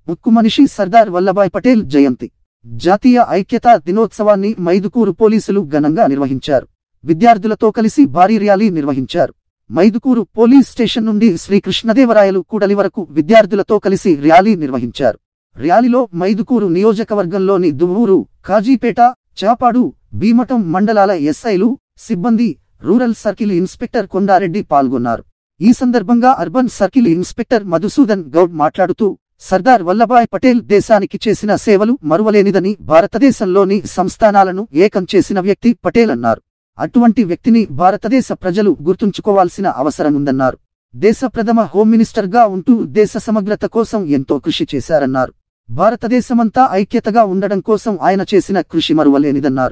ఉక్కు మనిషి సర్దార్ వల్లభాయ్ పటేల్ జయంతి. జాతీయ ఐక్యతా దినోత్సవాన్ని మైదుకూరు పోలీసులు ఘనంగా నిర్వహించారు. విద్యార్థులతో కలిసి భారీ ర్యాలీ నిర్వహించారు. మైదుకూరు పోలీస్ స్టేషన్ నుండి శ్రీకృష్ణదేవరాయలు కూడలి వరకు విద్యార్థులతో కలిసి ర్యాలీ నిర్వహించారు. ర్యాలీలో మైదుకూరు నియోజకవర్గంలోని దువ్వూరు, కాజీపేట, చాపాడు, భీమటం మండలాల ఎస్ఐలు, సిబ్బంది, రూరల్ సర్కిల్ ఇన్స్పెక్టర్ కొండారెడ్డి పాల్గొన్నారు. ఈ సందర్భంగా urban circle inspector Madhusudan Goud మాట్లాడుతూ, సర్దార్ వల్లభాయ్ పటేల్ దేశానికి చేసిన సేవలు మరువలేనిదని, భారతదేశంలోని సంస్థానాలను ఏకం చేసిన వ్యక్తి పటేల్ అన్నారు. అటువంటి వ్యక్తిని భారతదేశ ప్రజలు గుర్తుంచుకోవాల్సిన అవసరముందన్నారు. దేశ ప్రథమ హోం మినిస్టర్గా ఉంటూ దేశ సమగ్రత కోసం ఎంతో కృషి చేశారన్నారు. భారతదేశమంతా ఐక్యతగా ఉండడం కోసం ఆయన చేసిన కృషి మరువలేనిదన్నారు.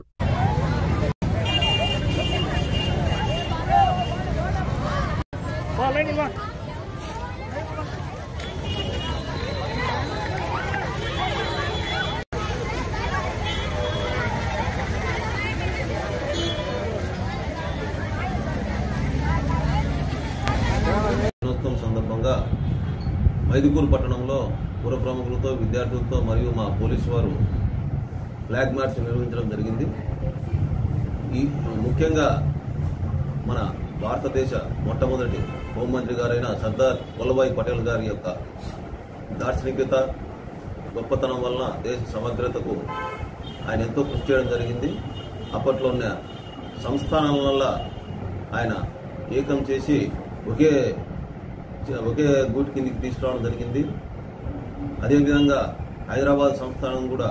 దినోత్సవం సందర్భంగా మైదుకూరు పట్టణంలో పుర ప్రముఖులతో, విద్యార్థులతో మరియు మా పోలీసు వారు ఫ్లాగ్ మార్చ్ నిర్వహించడం జరిగింది. ఈ ముఖ్యంగా మన భారతదేశ మొట్టమొదటి హోంమంత్రి గారైన సర్దార్ వల్లభాయ్ పటేల్ గారి యొక్క దార్శనికత, గొప్పతనం వలన దేశ సమగ్రతకు ఆయన ఎంతో కృషి చేయడం జరిగింది. అప్పట్లో ఉన్న సంస్థానాల వల్ల ఆయన ఏకం చేసి ఒకే గూటి కిందికి తీసుకురావడం జరిగింది. అదేవిధంగా హైదరాబాద్ సంస్థానం కూడా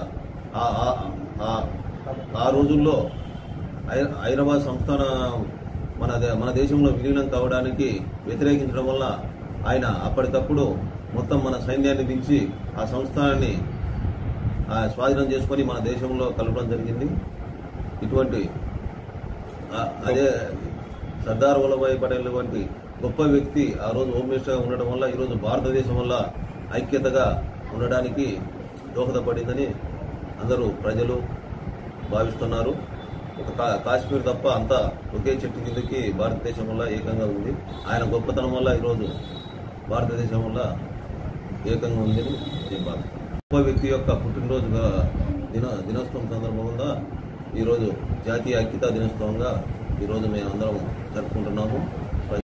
ఆ రోజుల్లో హైదరాబాద్ సంస్థానం మన దేశంలో విలీనం కావడానికి వ్యతిరేకించడం వల్ల ఆయన అప్పటికప్పుడు మొత్తం మన సైన్యాన్ని దించి ఆ సంస్థానాన్ని స్వాధీనం చేసుకొని మన దేశంలో కలపడం జరిగింది. ఇటువంటి అదే సర్దార్ వల్లభాయ్ పటేల్ వంటి గొప్ప వ్యక్తి ఆ రోజు హోమ్ మినిస్టర్గా ఉండడం వల్ల ఈరోజు భారతదేశం వల్ల ఐక్యతగా ఉండడానికి దోహదపడిందని అందరూ ప్రజలు భావిస్తున్నారు. ఒక కాశ్మీర్ తప్ప అంతా ఒకే చెట్టు కిందకి భారతదేశం వల్ల ఏకంగా ఉంది. ఆయన గొప్పతనం వల్ల ఈరోజు భారతదేశం వల్ల ఏకంగా ఉందని నేను భావిస్తున్నాను. గొప్ప వ్యక్తి యొక్క పుట్టినరోజు దినోత్సవం సందర్భంగా ఈరోజు జాతీయ ఐక్యతా దినోత్సవంగా ఈరోజు మేము అందరం జరుపుకుంటున్నాము.